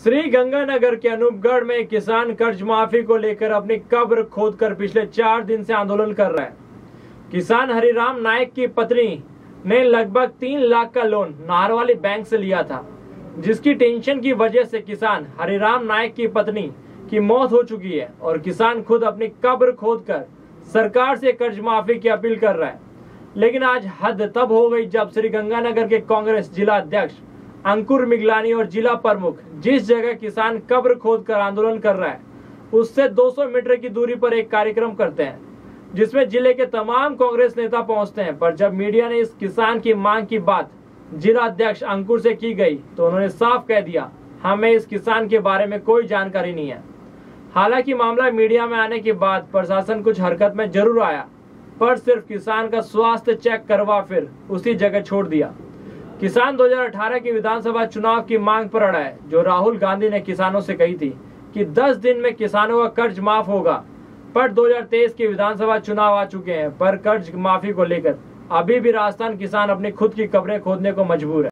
श्री गंगानगर के अनूपगढ़ में किसान कर्ज माफी को लेकर अपनी कब्र खोदकर पिछले 4 दिन से आंदोलन कर रहा है। किसान हरिराम नायक की पत्नी ने लगभग 3 लाख का लोन नाहरवाली बैंक से लिया था, जिसकी टेंशन की वजह से किसान हरिराम नायक की पत्नी की मौत हो चुकी है और किसान खुद अपनी कब्र खोदकर सरकार से कर्ज माफी की अपील कर रहा है। लेकिन आज हद तब हो गई जब श्री गंगानगर के कांग्रेस जिला अध्यक्ष अंकुर मिगलानी और जिला प्रमुख जिस जगह किसान कब्र खोदकर आंदोलन कर रहा है उससे 200 मीटर की दूरी पर एक कार्यक्रम करते हैं, जिसमें जिले के तमाम कांग्रेस नेता पहुंचते हैं। पर जब मीडिया ने इस किसान की मांग की बात जिला अध्यक्ष अंकुर से की गई तो उन्होंने साफ कह दिया, हमें इस किसान के बारे में कोई जानकारी नहीं है। हालांकि मामला मीडिया में आने के बाद प्रशासन कुछ हरकत में जरूर आया, पर सिर्फ किसान का स्वास्थ्य चेक करवा फिर उसी जगह छोड़ दिया। किसान 2018 के विधानसभा चुनाव की मांग पर अड़ा है, जो राहुल गांधी ने किसानों से कही थी कि 10 दिन में किसानों का कर्ज माफ होगा। पर 2023 के विधानसभा चुनाव आ चुके हैं, पर कर्ज माफी को लेकर अभी भी राजस्थान किसान अपनी खुद की कब्रें खोदने को मजबूर है।